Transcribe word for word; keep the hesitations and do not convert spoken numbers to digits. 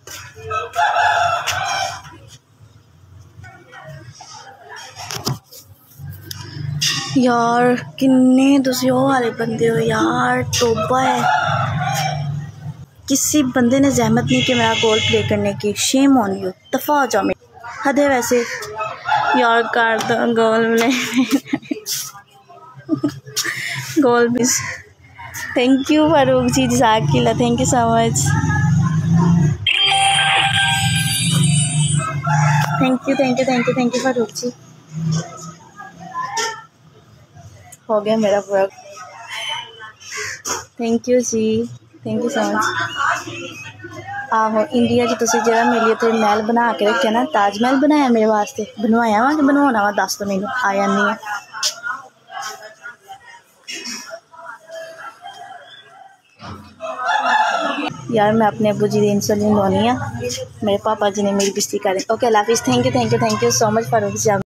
यार किन्ने तुसी ओह् आह्ले बंदे हो यार, तौबा है। किसी बंदे ने जहमत नहीं कि मेरा गोल प्ले करने की। शेम ऑन यू, दफा हो जाओ। मेरी हद है वैसे यार, कर दो गोल गोल miss. Thank you Farooq ji, जज़ाकिल्लाह, thank you so much. Thank you thank you thank you thank you Farooq ji. हो गया मेरा पूरा। थैंक यू जी, थैंक यू सो मच। आहो इंडिया च तुसीं जेह्ड़ा मेरे लिए उत्थे महल बना के रखेआ ना, ताजमहल बनाया मेरे वास्ते, बनवाया वा कि बनवाना वा, दस तो मैनू आ जानी है। यार मैं अपने अब्बू जी की इंसुलिन लवानी है, मेरे पापा जी ने मेरी बेइज्जती करी। ओके अल्लाह हाफिज़, thank you thank you thank you so much Farooq ji.